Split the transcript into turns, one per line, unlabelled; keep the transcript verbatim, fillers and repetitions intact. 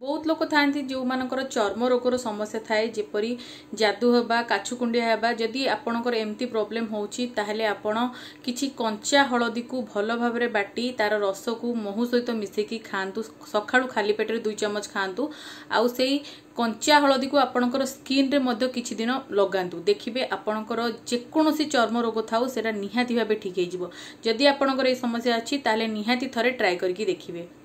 बहुत लोक था जो मानकर चर्म रोगर समस्या थाए जेपरी जादू हवा काछुकुंडिया हवा जदि आपणकर एमती प्रोब्लेम होउची ताहले आपण किछि कंचा हळदी को भल भाबरे बाटी तार रस को महू सहित मिसेकी खांतु सखाळु खाली पेटरे दुई चमच खांतु आउ सेई कंचा हळदी को आपणकर स्किन रे मध्य किछि दिन लगांतु देखिबे आपणकर जेकोनोसी चर्म रोग थाउ सेटा निहाती भाबे ठीक हे जिवो जदि आपणकर ए समस्या अछि ताहले निहाती थरे ट्राई करके देखिबे।